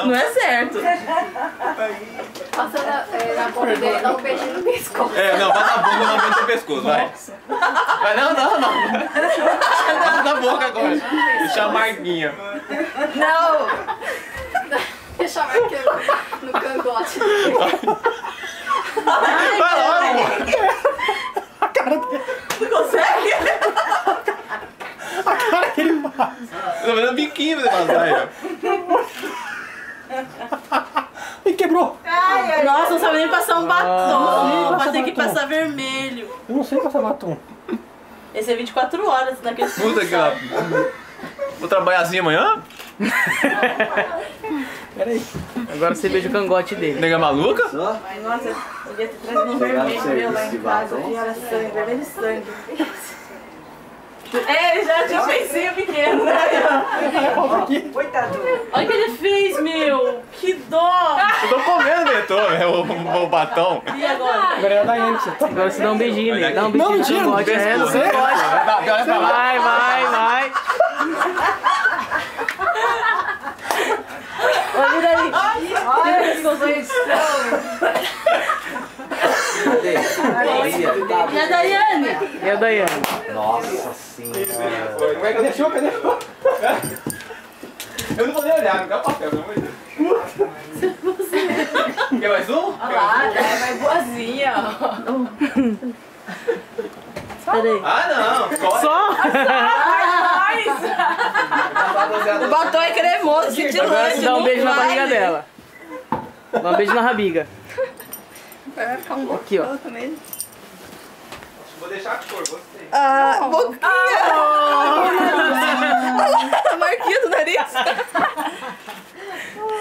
não é certo. Passa na boca dele, dá um beijinho no pescoço. Não, passa a boca na frente do pescoço, vai. Vai, não. Passa na boca agora. Deixa a marquinha. Não! Deixa a marquinha no cangote. Vai logo. A cara dele. Não consegue? A cara que ele faz. Tô vendo biquinho pra você passar aí, E quebrou. Nossa, não sabe nem passar um batom. Vai ter que passar vermelho. Eu não sei passar batom. Esse é 24 horas naquele. Puta que lá. Vou trabalhar assim amanhã? Peraí. Agora você beija o cangote dele. Nega maluca? Nossa, eu devia ter trazido um vermelho meu lá em casa. E era sangue, vermelho e sangue. Ele já tinha um feicinho pequeno, né? Coitado. Olha o que ele fez, meu! Que dó! Eu tô comendo, Beto, o batom. E agora? Agora é a Daiane que você tá. Agora você dá um beijinho nele. Dá um beijinho Não, no mentira, cangote. não No sei. cangote. Olha pra lá. Vai. Olha daí! Olha que E a Daiane? E a Daiane? Nossa senhora. Cadê a chuva? Eu não vou nem olhar, não quero papel, pelo amor de Deus. Quer mais um? Olha lá, é mais boazinha. Peraí. Ah, não. Só? O batom é cremoso, de Agora lanche. você dá um não beijo na vai. barriga dela. Dá um beijo na rabiga. Vai ficar um Aqui, ó. também. Vou deixar a cor, gostei. Ah, boquinha! A marquinha do nariz.